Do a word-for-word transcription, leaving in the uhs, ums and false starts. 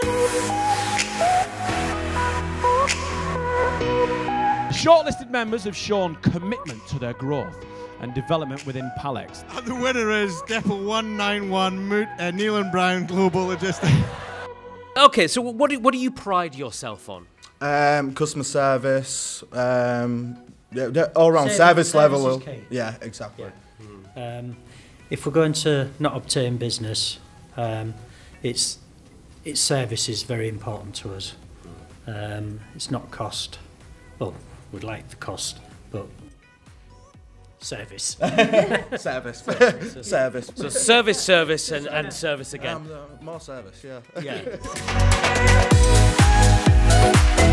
Shortlisted members have shown commitment to their growth and development within Pall-Ex. And the winner is Depot one nine one, Moot, uh, Neil and Brown Global Logistics. Okay, so what do, what do you pride yourself on? Um, customer service, um, yeah, yeah, all round Service- service, service level. is key. Yeah, exactly. Yeah. Um, if we're going to not obtain business, um, it's its service is very important to us. Um, it's not cost. Well, we'd like the cost, but service. Service. Service. So service, service, and, and service again. Um, uh, more service, yeah. Yeah.